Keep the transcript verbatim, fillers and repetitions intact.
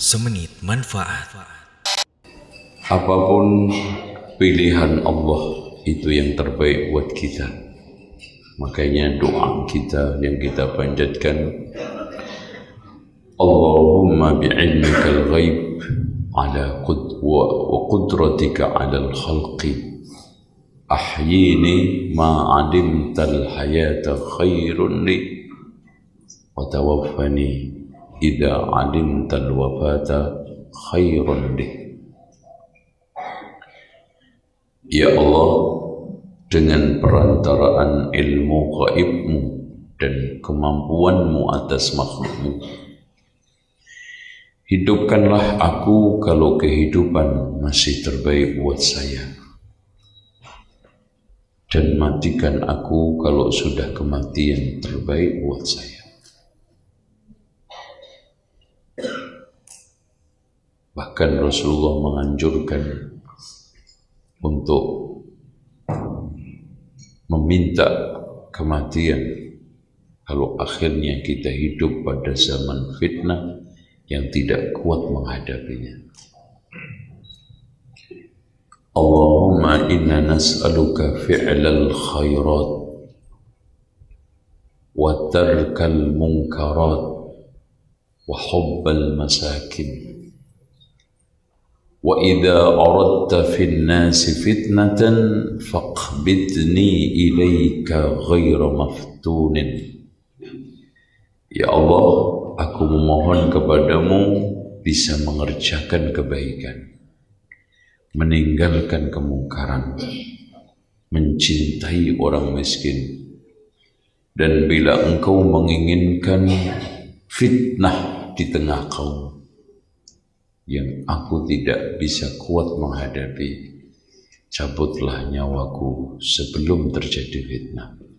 Semenit manfaat. Apapun pilihan Allah itu yang terbaik buat kita. Makanya doa kita yang kita panjatkan, Allahumma bi'ilmikal ghaib ala qudwa wa qudratika ala al-khalqi ahyini ma alimtal hayata khairun li wa tawaffani idza alimtal wafata khairun li. Ya Allah, dengan perantaraan ilmu gaibmu dan kemampuanmu atas makhlukmu, hidupkanlah aku kalau kehidupan masih terbaik buat saya, dan matikan aku kalau sudah kematian terbaik buat saya. Bahkan Rasulullah menganjurkan untuk meminta kematian kalau akhirnya kita hidup pada zaman fitnah yang tidak kuat menghadapinya. Allahumma inna nas'aluka fi'lal khairat wa tarkal munkarat wa hubbal masakin. Wa idza aradta fin nasi fitnatan faqbidni ilaika ghaira maftunin. Ya Allah, aku memohon kepadamu bisa mengerjakan kebaikan, meninggalkan kemungkaran, mencintai orang miskin, dan bila engkau menginginkan fitnah di tengah kaum yang aku tidak bisa kuat menghadapi, cabutlah nyawaku sebelum terjadi fitnah.